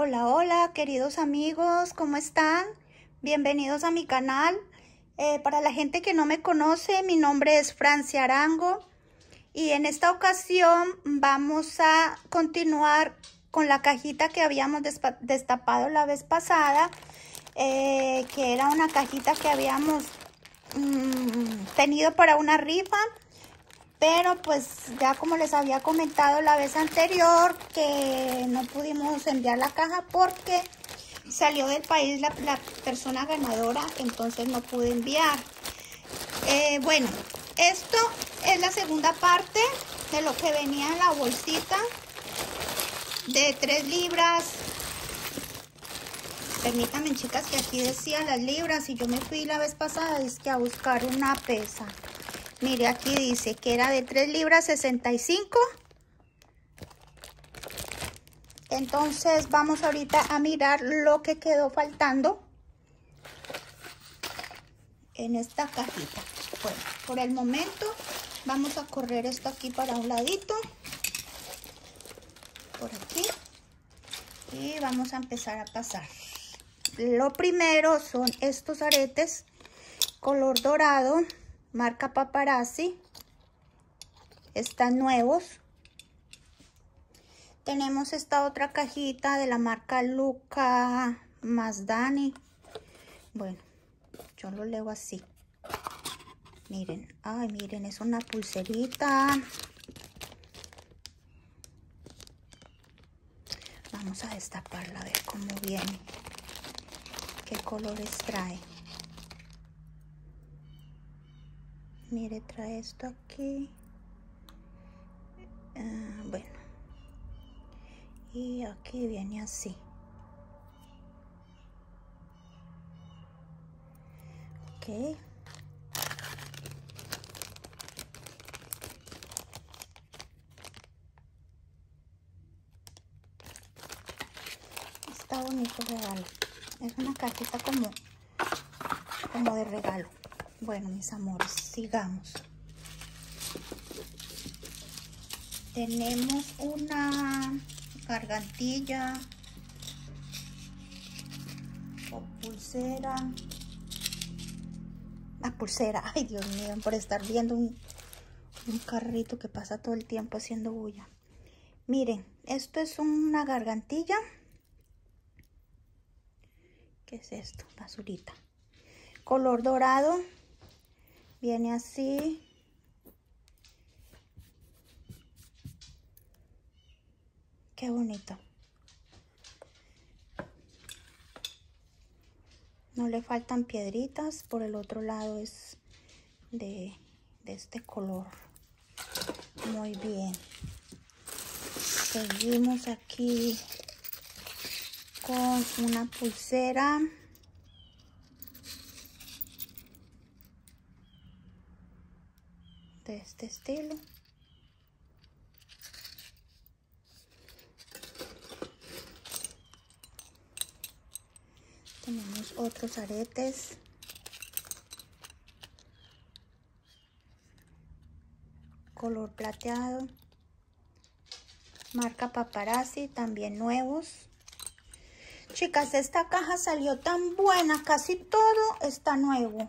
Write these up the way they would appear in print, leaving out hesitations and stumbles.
Hola, hola, queridos amigos, ¿cómo están? Bienvenidos a mi canal. Para la gente que no me conoce, mi nombre es Francia Arango y en esta ocasión vamos a continuar con la cajita que habíamos destapado la vez pasada, que era una cajita que habíamos tenido para una rifa. Pero pues ya como les había comentado la vez anterior que no pudimos enviar la caja porque salió del país la persona ganadora, entonces no pude enviar. Bueno, esto es la segunda parte de lo que venía en la bolsita de 3 libras. Permítanme, chicas, que aquí decía las libras y yo me fui la vez pasada a buscar una pesa. Mire, aquí dice que era de 3 libras 65. Entonces vamos ahorita a mirar lo que quedó faltando en esta cajita. Bueno, por el momento vamos a correr esto aquí para un ladito. Por aquí. Y vamos a empezar a pasar. Lo primero son estos aretes color dorado, marca Paparazzi. Están nuevos. Tenemos esta otra cajita de la marca Luca Mazdani. Bueno, yo lo leo así. Miren, ay, miren, es una pulserita. Vamos a destaparla a ver cómo viene. ¿Qué colores trae? Mire, trae esto aquí. Bueno. Y aquí viene así. Ok. Está bonito el regalo. Es una cajita como de regalo. Bueno, mis amores, sigamos. Tenemos una gargantilla o pulsera. La pulsera, ay Dios mío, por estar viendo un carrito que pasa todo el tiempo haciendo bulla. Miren, esto es una gargantilla. ¿Qué es esto? Basurita. Color dorado. Viene así. Qué bonito. No le faltan piedritas. Por el otro lado es de este color. Muy bien. Seguimos aquí con una pulsera. De este estilo. Tenemos otros aretes. Color plateado. Marca Paparazzi, también nuevos. Chicas, esta caja salió tan buena, casi todo está nuevo.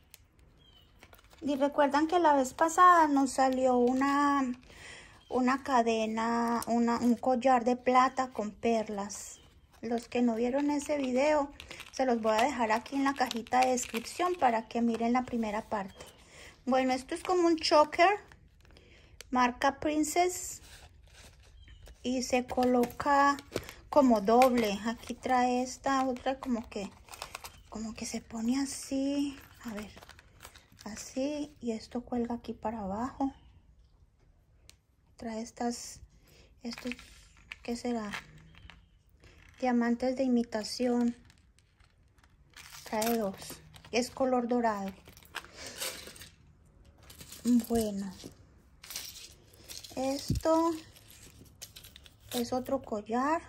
Y recuerdan que la vez pasada nos salió una cadena, un collar de plata con perlas. Los que no vieron ese video, se los voy a dejar aquí en la cajita de descripción para que miren la primera parte. Bueno, esto es como un choker, marca Princess, y se coloca como doble. Aquí trae esta otra como que se pone así, a ver, así, y esto cuelga aquí para abajo. Trae estos, ¿qué será? Diamantes de imitación. Trae 2. Es color dorado. Bueno, esto es otro collar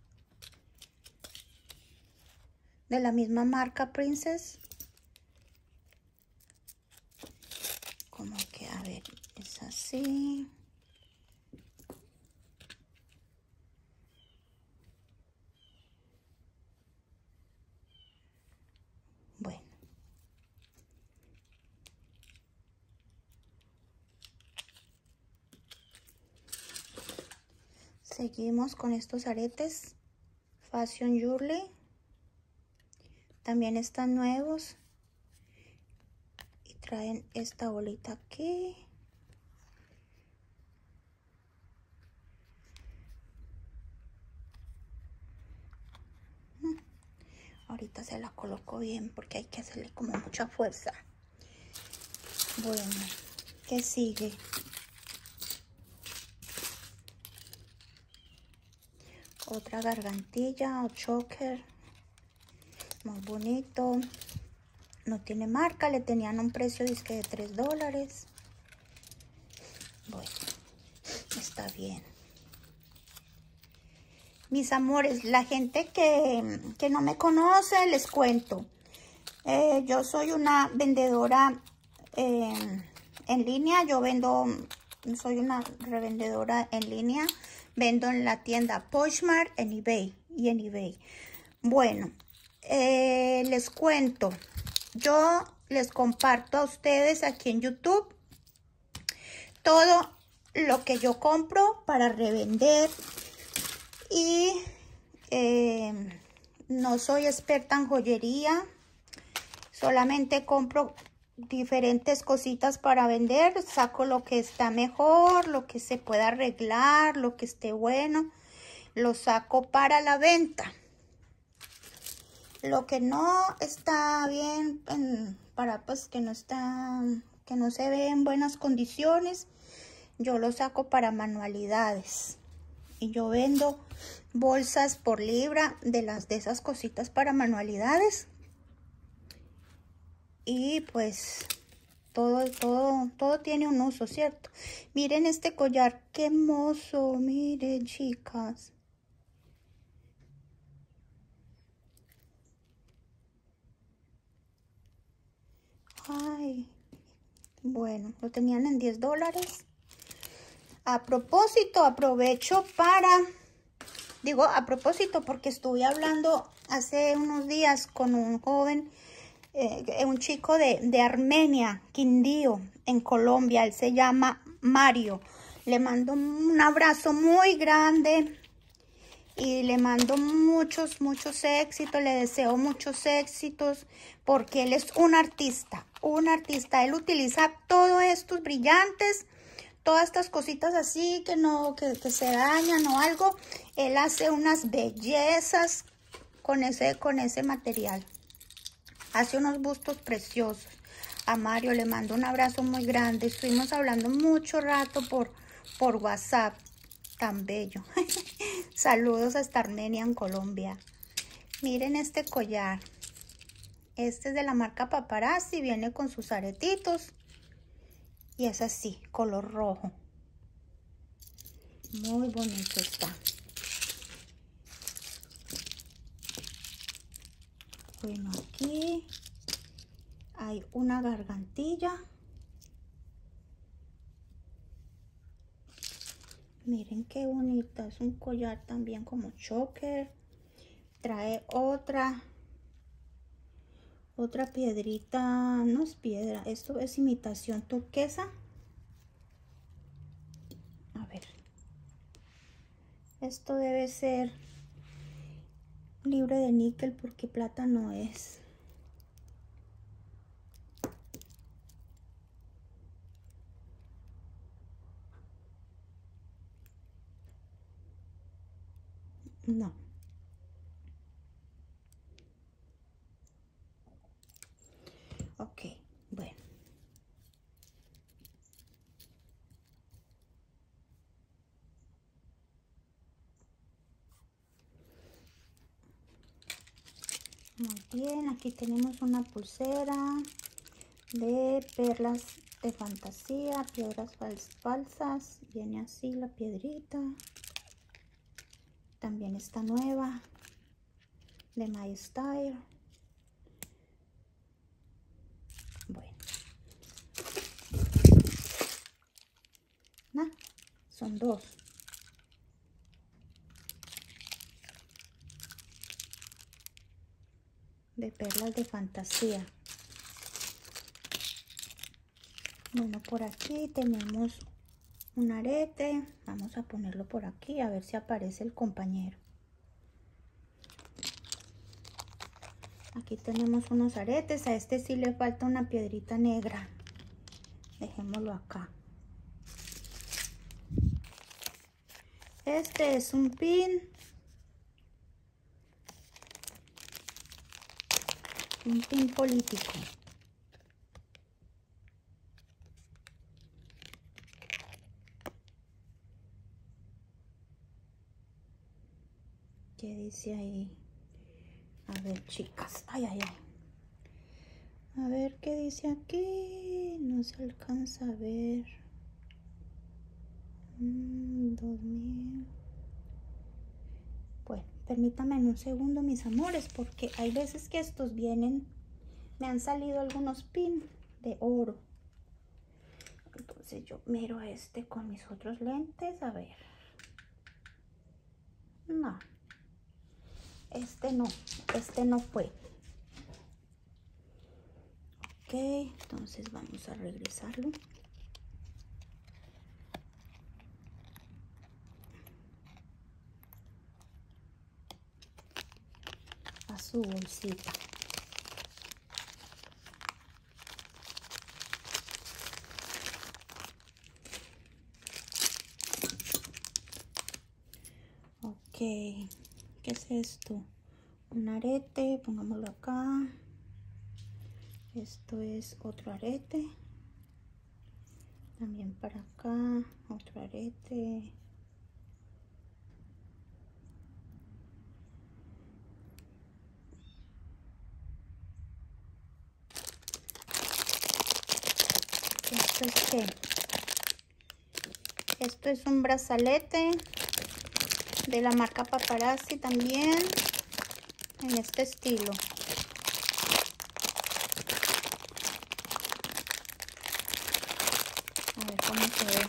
de la misma marca Princess. Como que, a ver, es así. Seguimos con estos aretes Fashion Jewelry. También están nuevos y traen esta bolita aquí. Ahorita se la coloco bien porque hay que hacerle como mucha fuerza. Bueno, ¿qué sigue? Otra gargantilla o choker. Muy bonito. No tiene marca, le tenían un precio disque de $3. Bueno, está bien. Mis amores, la gente que no me conoce, les cuento. Yo soy una vendedora en línea. Soy una revendedora en línea. Vendo en la tienda Poshmark en eBay y en eBay. Bueno, les cuento. Yo les comparto a ustedes aquí en YouTube todo lo que yo compro para revender. Y no soy experta en joyería. Solamente compro diferentes cositas para vender. Saco lo que está mejor, lo que se pueda arreglar, lo que esté bueno. Lo saco para la venta. Lo que no está bien, pues que no se ve en buenas condiciones, yo lo saco para manualidades. Y yo vendo bolsas por libra de esas cositas para manualidades. Y pues todo tiene un uso, ¿cierto? Miren este collar, qué hermoso. Miren, chicas. Ay, bueno, lo tenían en $10. A propósito, aprovecho a propósito porque estuve hablando hace unos días con un joven, un chico de Armenia, Quindío, en Colombia. Él se llama Mario. Le mando un abrazo muy grande y le mando muchos éxitos. Le deseo muchos éxitos porque él es un artista. Él utiliza todos estos brillantes, todas estas cositas así que se dañan o algo. Él hace unas bellezas con ese material. Hace unos bustos preciosos. A Mario le mando un abrazo muy grande. Estuvimos hablando mucho rato por WhatsApp. Tan bello. Saludos hasta Armenia, en Colombia. Miren este collar. Este es de la marca Paparazzi. Viene con sus aretitos. Y es así, color rojo. Muy bonito está. Bueno, aquí hay una gargantilla. Miren qué bonita. Es un collar también como choker. Trae otra piedrita. No es piedra, esto es imitación turquesa. A ver. Esto debe ser libre de níquel porque plata no es. No. Ok, bueno. Muy bien, aquí tenemos una pulsera de perlas de fantasía, piedras falsas. Viene así la piedrita. También está nueva, de My Style. Bueno, son dos. De perlas de fantasía. Bueno, por aquí tenemos un arete. Vamos a ponerlo por aquí a ver si aparece el compañero. Aquí tenemos unos aretes. A este sí le falta una piedrita negra. Dejémoslo acá. Este es un pin. Un pin político. ¿Qué dice ahí? A ver, chicas. Ay, ay, ay. A ver qué dice aquí. No se alcanza a ver. 2000. Bueno, permítanme un segundo, mis amores, porque hay veces que estos vienen. Me han salido algunos pins de oro. Entonces yo miro este con mis otros lentes. A ver. No. Este no fue. Ok, entonces vamos a regresarlo. A su bolsita. Ok, ¿qué es esto? Un arete, pongámoslo acá. Esto es otro arete. También para acá, otro arete. ¿Esto es qué? Esto es un brazalete de la marca Paparazzi también, en este estilo. A ver cómo se ve.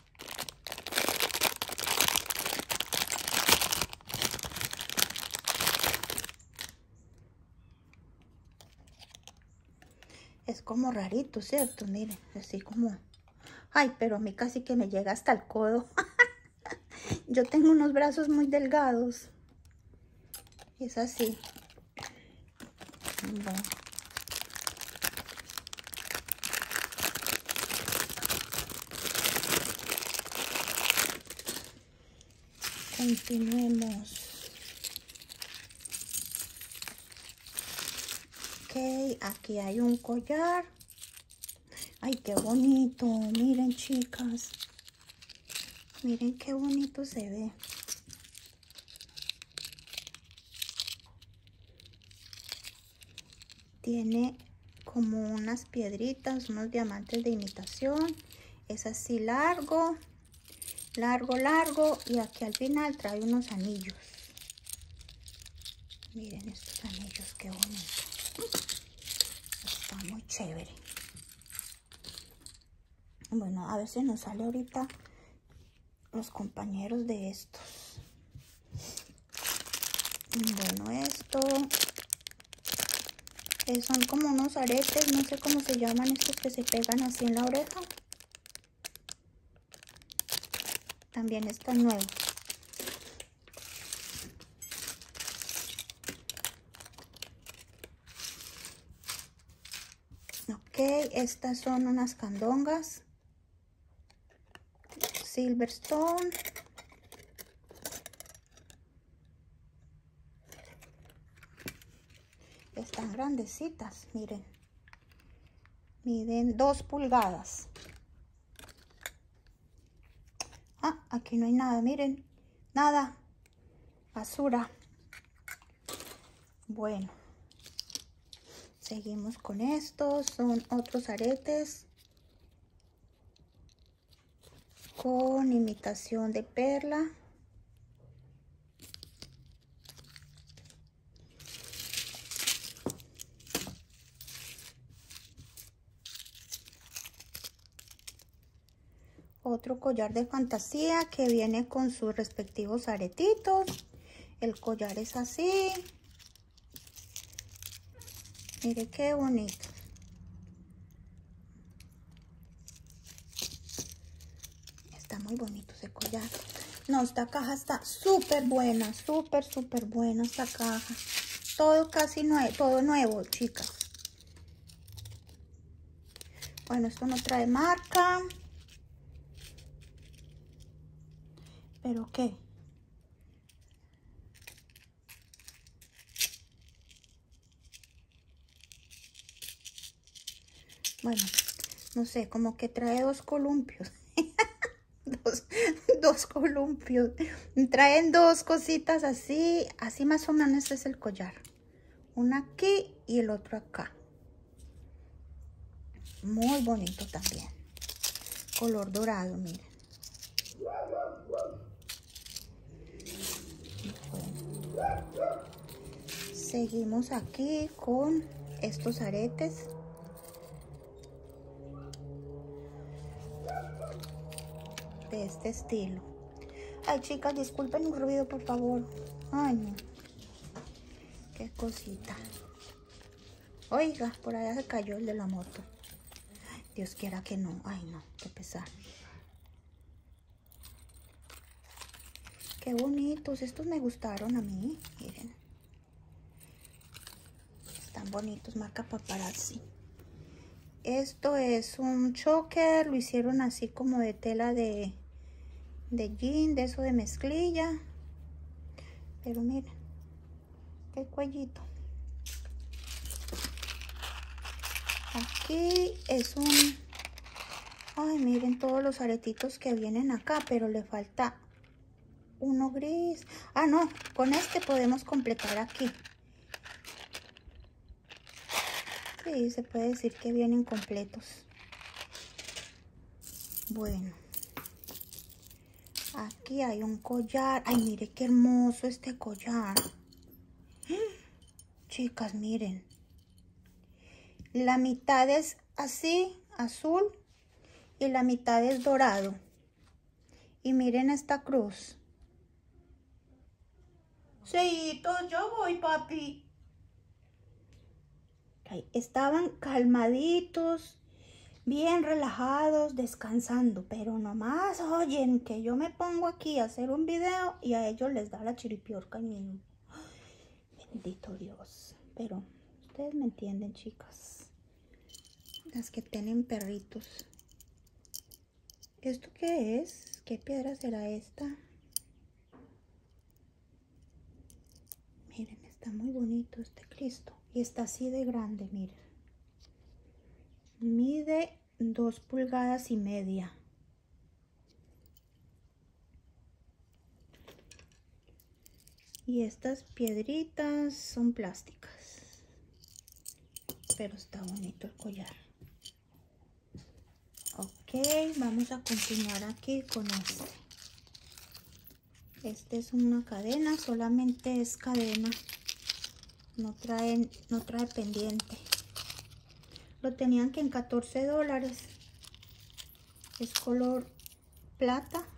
Es como rarito, ¿cierto? Miren, así como... Ay, pero a mí casi que me llega hasta el codo. Yo tengo unos brazos muy delgados. Es así. Bueno. Continuemos. Ok, aquí hay un collar. Ay, qué bonito. Miren, chicas. Miren qué bonito se ve. Tiene como unas piedritas, unos diamantes de imitación. Es así largo, largo, largo. Y aquí al final trae unos anillos. Miren estos anillos, qué bonito. Está muy chévere. Bueno, a ver si nos sale ahorita los compañeros de estos. Bueno, esto son como unos aretes, no sé cómo se llaman estos que se pegan así en la oreja. También están nuevos. Ok, estas son unas candongas Silverstone. Están grandecitas, miren. Miden 2 pulgadas. Ah, aquí no hay nada, miren. Nada. Basura. Bueno. Seguimos con estos. Son otros aretes con imitación de perla. Otro collar de fantasía que viene con sus respectivos aretitos. El collar es así. Mire qué bonito. Está muy bonito ese collar. No, esta caja está súper buena, súper buena esta caja. Todo casi nuevo, todo nuevo, chicas. Bueno, esto no trae marca. ¿Pero qué? Bueno, no sé, como que trae dos columpios. dos columpios. Traen dos cositas así. Así más o menos este es el collar. Una aquí y el otro acá. Muy bonito también. Color dorado, miren. Bueno. Seguimos aquí con estos aretes. De este estilo. Ay, chicas, disculpen el ruido, por favor. Ay, no. Qué cosita. Oiga, por allá se cayó el de la moto. Ay, Dios quiera que no. Ay, no, qué pesar. Qué bonitos. Estos me gustaron a mí. Miren. Están bonitos, marca Paparazzi. Esto es un choker. Lo hicieron así como de tela de jean, de eso de mezclilla. Pero miren, qué cuellito. Aquí es un... Ay, miren todos los aretitos que vienen acá, pero le falta uno gris. Ah, no, con este podemos completar aquí. Sí, se puede decir que vienen completos. Bueno. Aquí hay un collar. Ay, mire qué hermoso este collar. Chicas, miren. La mitad es así, azul, y la mitad es dorado. Y miren esta cruz. Sí, yo voy, papi. Estaban calmaditos, bien relajados, descansando, pero nomás oyen que yo me pongo aquí a hacer un video y a ellos les da la chiripiorca mismo. Bendito Dios. Pero ustedes me entienden, chicas. Las que tienen perritos. ¿Esto qué es? ¿Qué piedra será esta? Miren, está muy bonito este Cristo. Y está así de grande, miren. Mide 2,5 pulgadas. Y estas piedritas son plásticas. Pero está bonito el collar. Ok, vamos a continuar aquí con este. Este es una cadena, solamente es cadena. No trae pendiente. Lo tenían que en $14. Es color plata.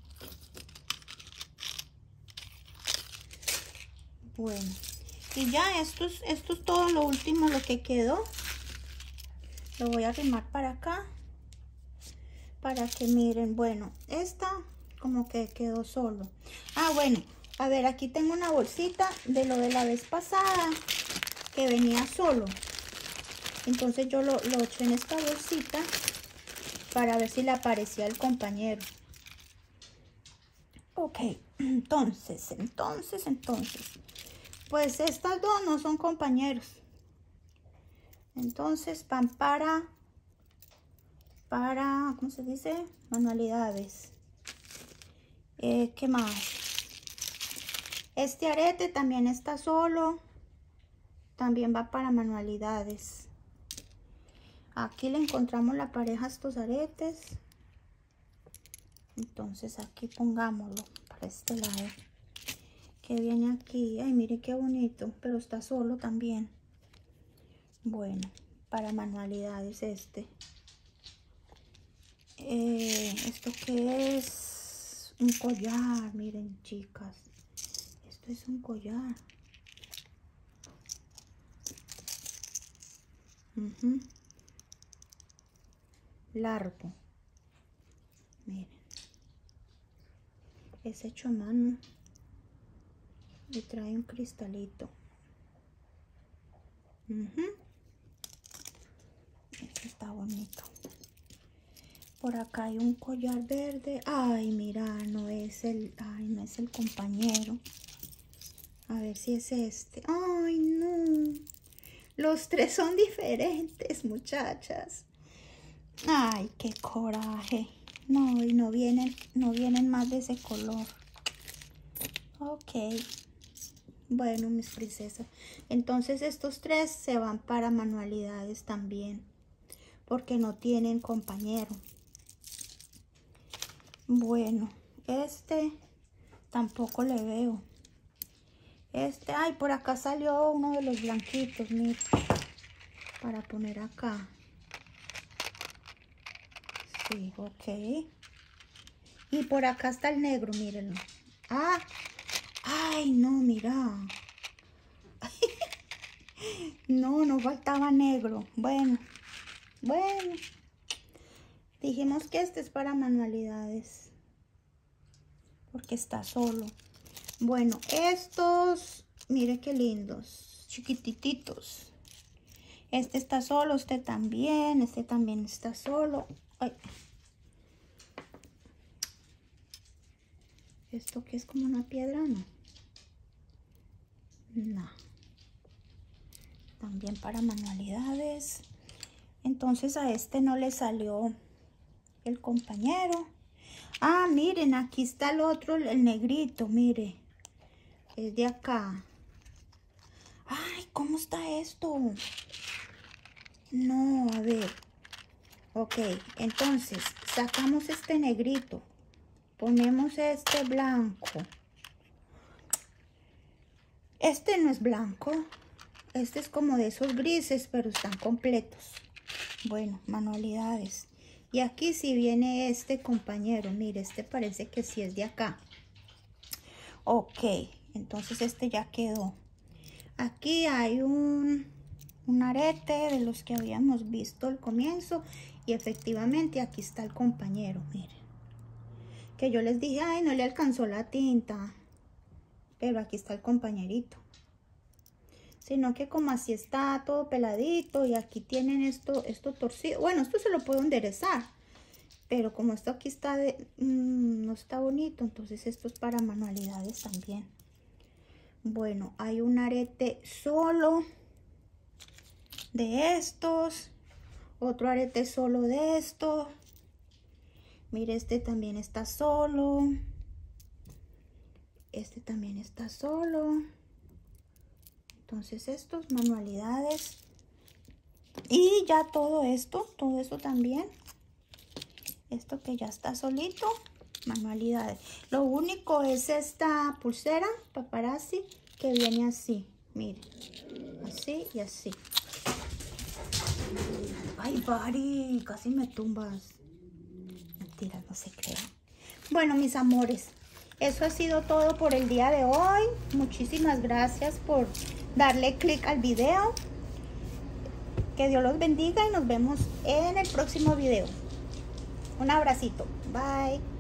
Bueno, y ya esto es todo lo último, lo que quedó. Lo voy a arrimar para acá para que miren. Bueno, esta como que quedó solo. Ah, bueno, a ver, aquí tengo una bolsita de lo de la vez pasada que venía solo. Entonces yo lo eché en esta bolsita para ver si le aparecía el compañero. Ok, entonces, pues estas dos no son compañeros. Entonces van para, ¿cómo se dice? Manualidades. ¿Qué más? Este arete también está solo. También va para manualidades. Aquí le encontramos la pareja a estos aretes. Entonces aquí pongámoslo para este lado. Que viene aquí. Ay, mire qué bonito. Pero está solo también. Bueno, para manualidades este. ¿Esto qué es? Un collar, miren, chicas. Esto es un collar. Largo. Miren. Es hecho a mano. Y trae un cristalito. Este está bonito. Por acá hay un collar verde. Ay, mira, no es el compañero. A ver si es este. Ay, no. Los tres son diferentes, muchachas. Ay, qué coraje. No, y no vienen más de ese color. Ok. Bueno, mis princesas. Entonces estos tres se van para manualidades también. Porque no tienen compañero. Bueno, este tampoco le veo. Ay, por acá salió uno de los blanquitos, mira. Para poner acá. Sí, ok. Y por acá está el negro, mírenlo. Ah, ay, no, mira. No faltaba negro. Bueno. Dijimos que este es para manualidades. Porque está solo. Bueno, estos, mire qué lindos. Chiquititos. Este está solo, este también está solo. Ay. ¿Esto que es como una piedra? No. También para manualidades. Entonces a este no le salió el compañero. Ah, miren, aquí está el otro, el negrito, mire. Es de acá. Ay, ¿cómo está esto? No, a ver. Ok, entonces sacamos este negrito. Ponemos este blanco. Este no es blanco. Este es como de esos grises, pero están completos. Bueno, manualidades. Y aquí sí viene este compañero. Mire, este parece que sí es de acá. Ok, entonces este ya quedó. Aquí hay un arete de los que habíamos visto al comienzo. Y efectivamente aquí está el compañero, miren. Que yo les dije, ay, no le alcanzó la tinta. Pero aquí está el compañerito. Sino que como así está todo peladito y aquí tienen esto torcido. Bueno, esto se lo puedo enderezar. Pero como esto aquí está no está bonito, entonces esto es para manualidades también. Bueno, hay un arete solo de estos. Otro arete solo de estos. Mire, este también está solo. Este también está solo. Entonces estos manualidades. Y ya todo esto también. Esto que ya está solito, manualidades. Lo único es esta pulsera paparazzi que viene así. Miren, así y así. Ay, Bari, casi me tumbas. Mentira, no se crean. Bueno, mis amores, eso ha sido todo por el día de hoy. Muchísimas gracias por darle clic al video. Que Dios los bendiga y nos vemos en el próximo video. Un abracito. Bye.